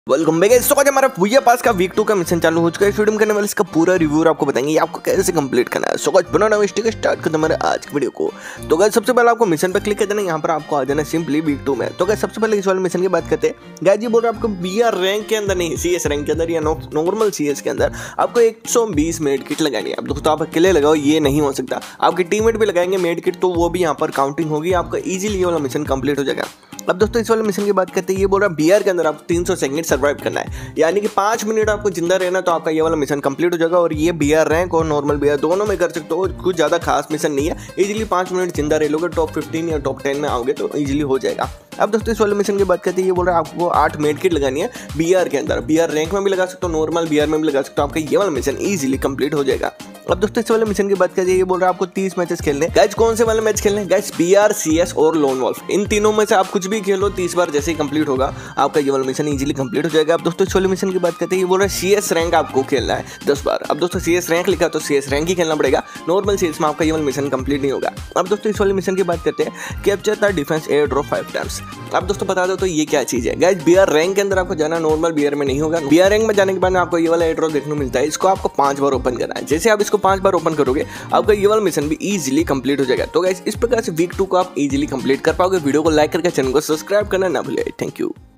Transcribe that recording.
Welcome back. सो आज हमारा भूया पास का वीक 2 का मिशन चालू हो चुका है। वीडियो में करने वाले इसका पूरा रिव्यू आपको बताएंगे आपको कैसे कंप्लीट करना है। सो गाइस बिना नॉइस्टिक स्टार्ट करते हमारे आज की वीडियो को। तो गाइस सबसे पहले आपको मिशन पर क्लिक कर देना, यहाँ पर आपको आ जाना सिंपली वीक 2 में। तो गाइस सबसे पहले इस वाले मिशन की बात करते हैं। गाइस जी बोल रहे आपको बीआर रैंक के अंदर नहीं, सीएस रैंक के अंदर या नॉर्मल सीएस के अंदर आपको 120 मेड किट लगानी है। अब दोस्तों आप अकेले लगाओ ये नहीं हो सकता, आपके टीममेट भी लगाएंगे मेड किट तो वो भी यहाँ पर काउंटिंग होगी, आपका इजीली ये वाला मिशन कंप्लीट हो जाएगा। अब दोस्तों इस वाले मिशन की बात करते हैं। ये बोल रहा है बीआर के अंदर आपको 300 सेकंड सर्वाइव करना है, यानी कि 5 मिनट आपको जिंदा रहना, तो आपका ये वाला मिशन कंप्लीट हो जाएगा। और ये बीआर रैंक और नॉर्मल बीआर दोनों में कर सकते हो, कुछ ज़्यादा खास मिशन नहीं है। इजीली 5 मिनट जिंदा रह लोगे, टॉप 15 या टॉप 10 में आओगे तो इजीली हो जाएगा। अब दोस्तों इस वाले मिशन की बात करते हैं। ये बोल रहा है आपको 8 मेड किट लगानी है बीआर के अंदर। बीआर रैंक में भी लगा सकते हो, नॉर्मल बीआर में भी लगा सकते हो, आपका ये वाला मिशन इजीली कंप्लीट हो जाएगा। अब दोस्तों इस वाले मिशन की बात करिए। ये बोल रहा है आपको 30 मैचेस खेलने। गाइस कौन से वाले मैच खेलने? गाइस बीआर, सीएस और लोन वॉल्फ, इन तीनों में से आप कुछ भी खेलो 30 बार, जैसे ही कंप्लीट होगा आपका ये वाला मिशन इजीली कंप्लीट हो जाएगा। अब दोस्तों इस वाले मिशन की बात करते हैं। ये बोल रहा है सीएस रैंक आपको खेलना है 10 बार। अब दोस्तों सीएस रैंक लिखा तो सीएस रैंक ही खेलना पड़ेगा, नॉर्मल सीएस में आपका ये वाला मिशन कंप्लीट नहीं होगा। अब दोस्तों इस वाले मिशन की बात करते हैं। Capture the defence air drop 5 times. अब दोस्तों बता दो तो ये क्या चीज है। गाइस बीआर रैंक के अंदर आपको जाना, नॉर्मल बीआर में नहीं होगा। बीआर रैंक में जाने के बाद आपको ये वाला एयर ड्रॉप देखने को मिलता है, इसको आपको 5 बार ओपन करना है। जैसे आप इसको 5 बार ओपन करोगे आपका ये वाला मिशन भी इजीली कंप्लीट हो जाएगा। तो गाइस इस प्रकार से वीक 2 को आप इजीली कंप्लीट कर पाओगे। वीडियो को लाइक करके चैनल को सब्सक्राइब करना ना भूलिए। Thank you.